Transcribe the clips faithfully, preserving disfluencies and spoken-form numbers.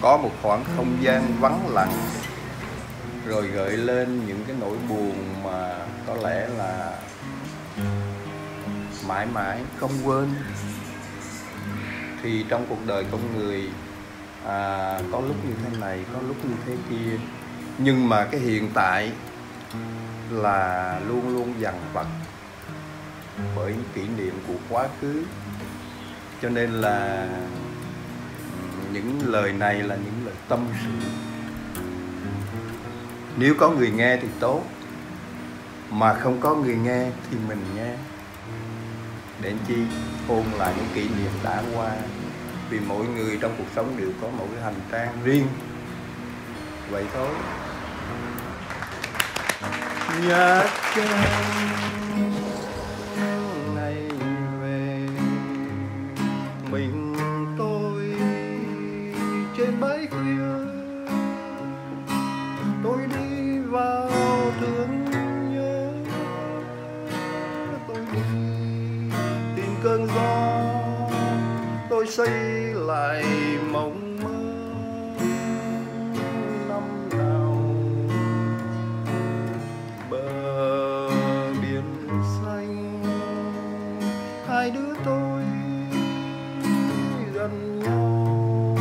có một khoảng không gian vắng lặng, rồi gợi lên những cái nỗi buồn mà có lẽ là mãi mãi không quên. Thì trong cuộc đời con người à, có lúc như thế này, có lúc như thế kia, nhưng mà cái hiện tại là luôn luôn dằn vặt bởi những kỷ niệm của quá khứ. Cho nên là những lời này là những lời tâm sự. Nếu có người nghe thì tốt, mà không có người nghe thì mình nghe. Để chi ôn lại những kỷ niệm đã qua. Vì mỗi người trong cuộc sống đều có một cái hành trang riêng. Vậy thôi. Nhạc Trang ngày về, mình tôi trên bãi khuya, tôi đi vào thương nhớ, tôi đi tìm cơn gió, tôi xây lại mộng mơ. Năm nào bờ biển xanh, hai đứa tôi gần nhau.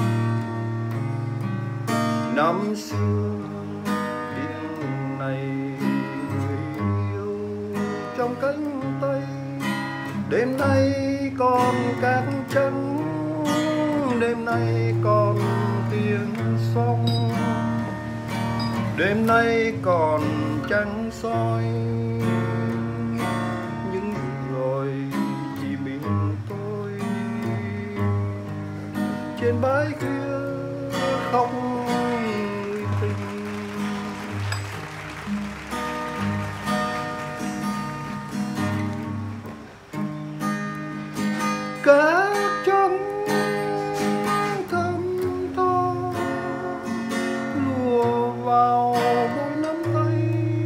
Năm xưa biển này người yêu trong cánh tay, đêm nay còn cát trắng, đêm nay còn tiếng sóng, đêm nay còn trăng soi. Nhưng rồi chỉ mình tôi trên bãi kia không người tình. Cá trắng thơm tho lùa vào đôi nắm tay,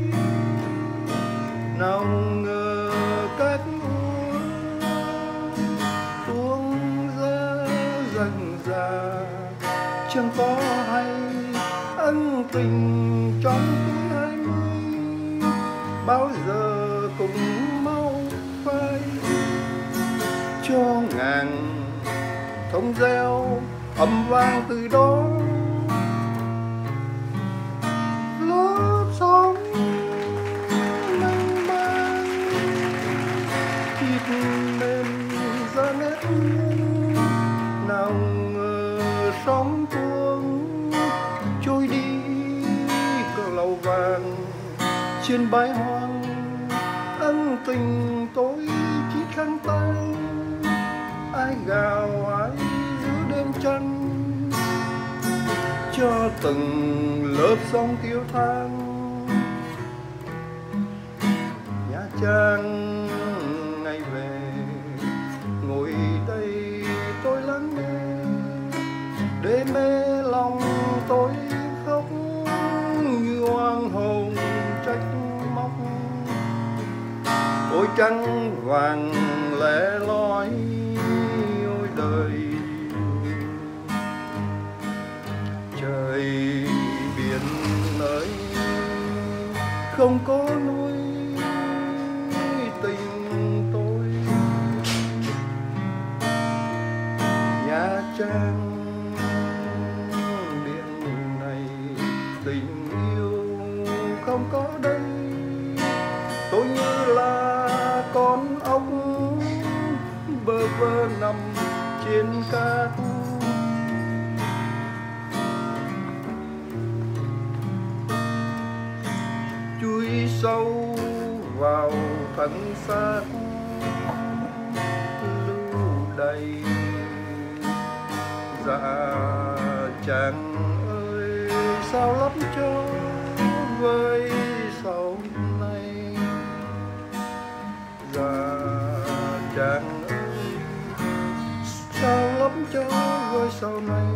nào ngờ cát úa tuôn ra dần dà. Chẳng có hay ân tình trong tuổi hai mươi, bao giờ cũng mau phai. Cho ngàn thông reo ầm vang từ đó, lớp sóng mênh mang thịt mềm ra nét hương. Nào ngờ sóng tuông trôi đi cờ lầu vàng trên bãi hoang. Ân tình tôi chỉ khăn tan, ai gào ai giữa đêm trăng, cho từng lớp sóng tiêu than. Nha Trang ngày về, ngồi đây tôi lắng nghe, để mê lòng tôi khóc như oan hồn trách móc. Ôi trăng vàng lẻ loi, ôi đời trời biển ơi, không có nuối tình tôi. Nha Trang biển này, tình yêu không có đây. Tôi như là con ốc bơ vơ nằm trên cát. Chui sâu vào thân xác lưu đầy. Dạ Trang ơi, sao lấp cho với sau này. Dạ Trang ơi, sao lấp cho với sau này.